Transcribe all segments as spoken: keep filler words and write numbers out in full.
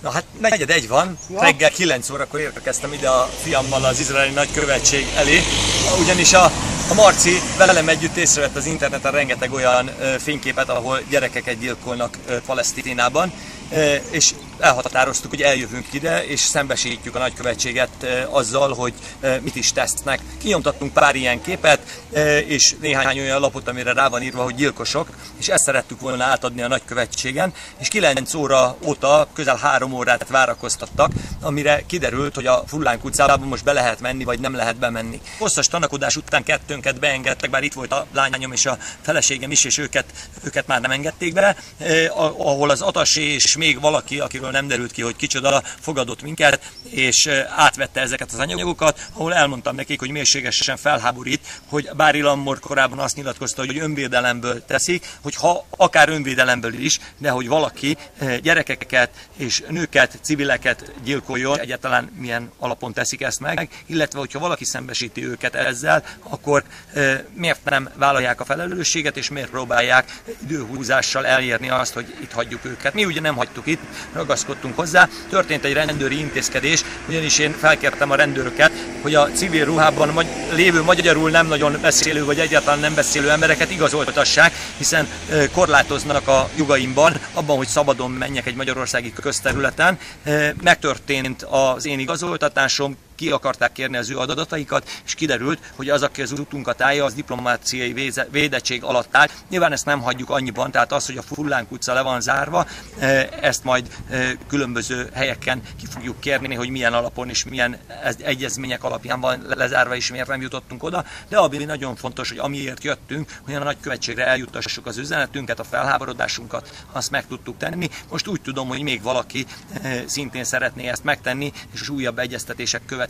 Na hát negyed egy van, ja. Reggel kilenc órakor érkeztem ide a fiammal az izraeli nagykövetség elé, ugyanis a, a Marci velem együtt észrevett az interneten rengeteg olyan ö, fényképet, ahol gyerekeket gyilkolnak ö, Palesztinában, ö, és elhatároztuk, hogy eljövünk ide, és szembesítjük a nagykövetséget ö, azzal, hogy ö, mit is tesznek. Kinyomtattunk pár ilyen képet, ö, és néhány olyan lapot, amire rá van írva, hogy gyilkosok, és ezt szerettük volna átadni a nagykövetségen, és kilenc óra óta közel három órát várakoztattak, amire kiderült, hogy a Fullánk utcában most be lehet menni, vagy nem lehet bemenni. Hosszas tanakodás után kettőnket beengedtek, bár itt volt a lányom és a feleségem is, és őket, őket már nem engedték be, eh, ahol az atasé és még valaki, akiről nem derült ki, hogy kicsoda, fogadott minket, és eh, átvette ezeket az anyagokat, ahol elmondtam nekik, hogy mélységesen felháborít, hogy bár Ilan Mor korábban azt nyilatkozta, hogy önvédelemből teszik, hogy ha akár önvédelemből is, de hogy valaki eh, gyerekeket és nőket, civileket gyilkoljon, egyáltalán milyen alapon teszik ezt meg, illetve hogyha valaki szembesíti őket ezzel, akkor e, miért nem vállalják a felelősséget, és miért próbálják időhúzással elérni azt, hogy itt hagyjuk őket. Mi ugye nem hagytuk itt, ragaszkodtunk hozzá. Történt egy rendőri intézkedés, ugyanis én felkértem a rendőröket, hogy a civil ruhában lévő magyarul nem nagyon beszélő, vagy egyáltalán nem beszélő embereket igazoltassák, hiszen e, korlátoznak a jogaimban, abban, hogy szabadon menjek egy magyarországi közterületen. E, megtörtént az én igazoltatásom, ki akarták kérni az ő adataikat, és kiderült, hogy az, aki az utunkat állja, az diplomáciai védettség alatt áll. Nyilván ezt nem hagyjuk annyiban, tehát az, hogy a Fullánk utca le van zárva, ezt majd különböző helyeken ki fogjuk kérni, hogy milyen alapon és milyen egyezmények alapján van lezárva, és miért nem jutottunk oda. De ami nagyon fontos, hogy amiért jöttünk, hogy a nagykövetségre eljutassuk az üzenetünket, a felháborodásunkat, azt meg tudtuk tenni. Most úgy tudom, hogy még valaki szintén szeretné ezt megtenni, és újabb egyeztetések következnek.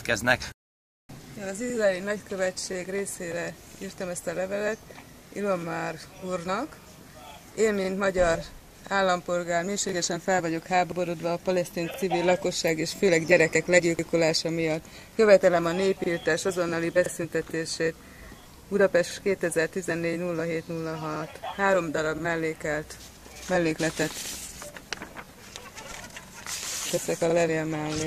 Az izraeli nagykövetség részére írtam ezt a levelet Ilan Mor úrnak. Én, mint magyar állampolgár, mélységesen fel vagyok háborodva a palesztin civil lakosság és főleg gyerekek legyilkolása miatt. Követelem a népírtás azonnali beszüntetését. Budapest kétezer-tizennégy nulla hét nulla hat. Három darab mellékelt mellékletet teszek a levél mellé.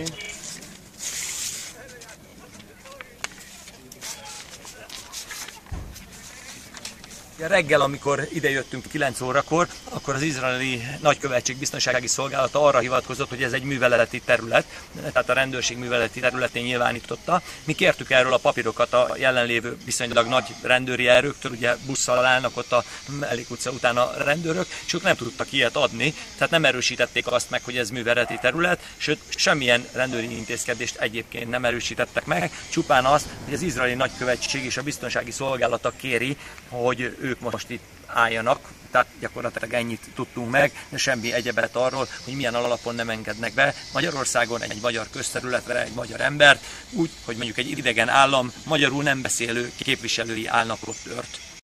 Reggel, amikor idejöttünk kilenc órakor, akkor az izraeli nagykövetség biztonsági szolgálata arra hivatkozott, hogy ez egy műveleti terület, tehát a rendőrség műveleti területén nyilvánította. Mi kértük erről a papírokat a jelenlévő viszonylag nagy rendőri erőktől, ugye busszal állnak ott a Mellék utca után a rendőrök, és ők nem tudtak ilyet adni, tehát nem erősítették azt meg, hogy ez műveleti terület, sőt semmilyen rendőri intézkedést egyébként nem erősítettek meg, csupán azt, hogy az izraeli nagykövetség és a biztonsági szolgálata kéri, hogy ők most itt álljanak, tehát gyakorlatilag ennyit tudtunk meg, de semmi egyebet arról, hogy milyen alapon nem engednek be Magyarországon egy magyar közterületre egy magyar embert, úgy, hogy mondjuk egy idegen állam magyarul nem beszélő képviselői állnak ott tört.